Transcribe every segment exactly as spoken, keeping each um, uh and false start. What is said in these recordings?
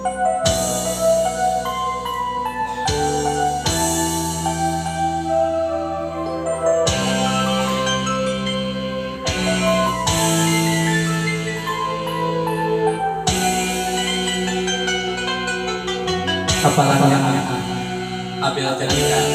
Apalagi yang Abel jadikan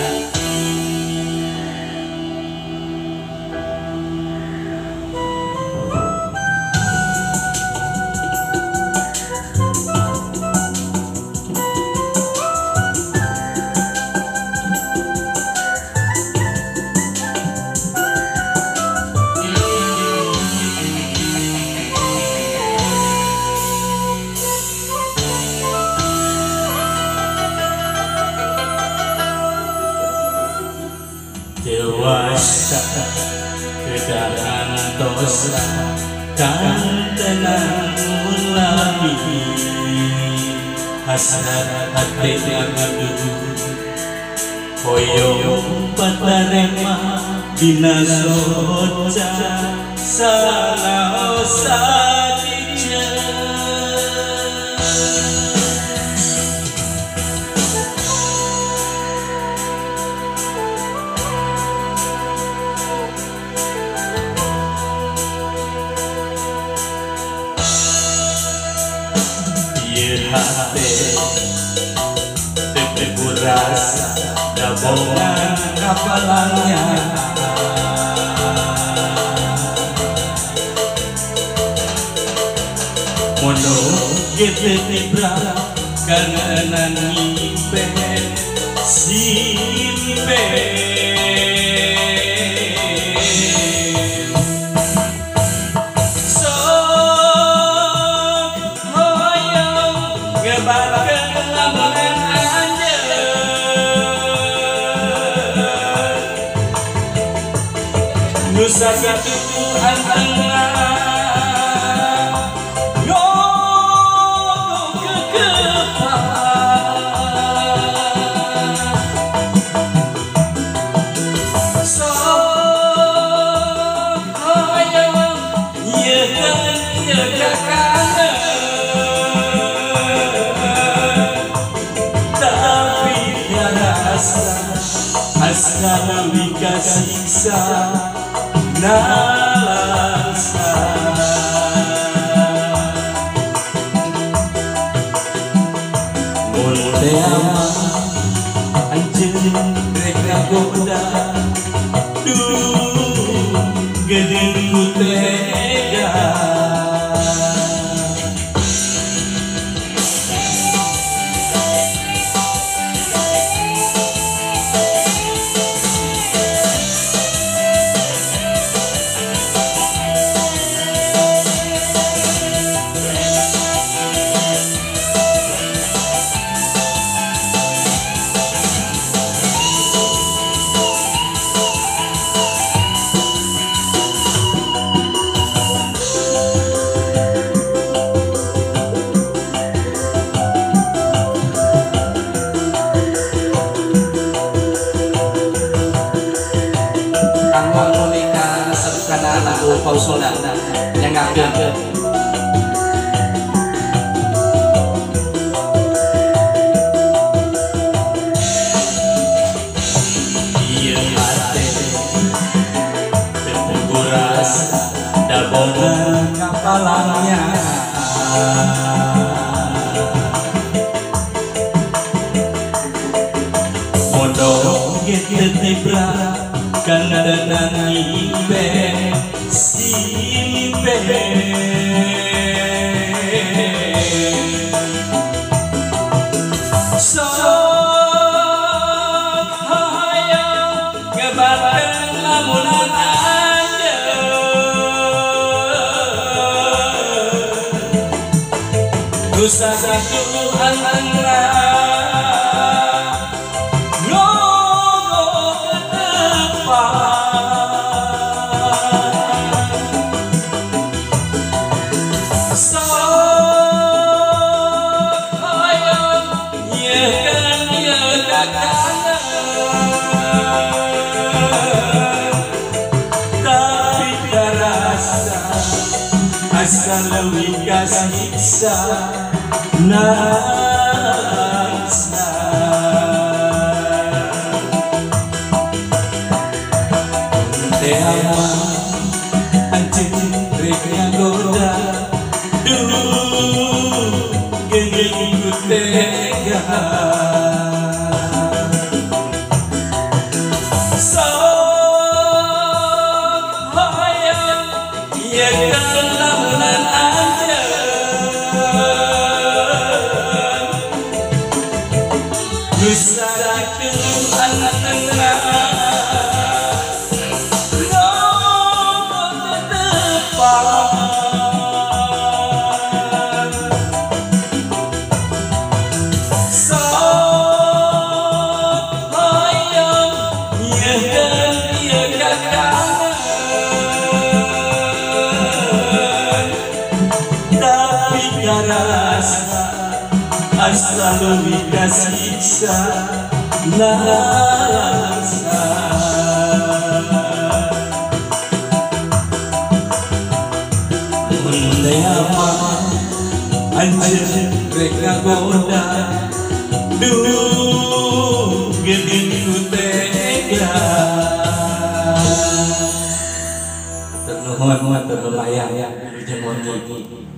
dewasa kedatangan dosa kan tenang lagi hasrat hati agadu hoyong patarema dina soca salah sadija hati teteku rasa dabongan kapalanya mono gitu tibra kanan ngimpe simpe Nusa satu Tuhan Allah nyokong kekepan sok hayang yekan yekan tapi tiada asa asana wika siksa nalasa multeama anjing reka goda duh gedeng kutega lagu pausola yang ngagem iya hati terpuguras dabongan kapalanya modok gitu tibra kandanan ibe simpe sok hayang ngebarkan lamunan anda Nusa satu Allah asal wika siksa siksa nangsa Dewa anjing reka goda duh genging tega sok hayang ya kelamunan aja nusarakeun anak tengah asal wika siksa nangsa Dewa anjing reka goda duh geuning tega ternuhun ternulayang ya jeung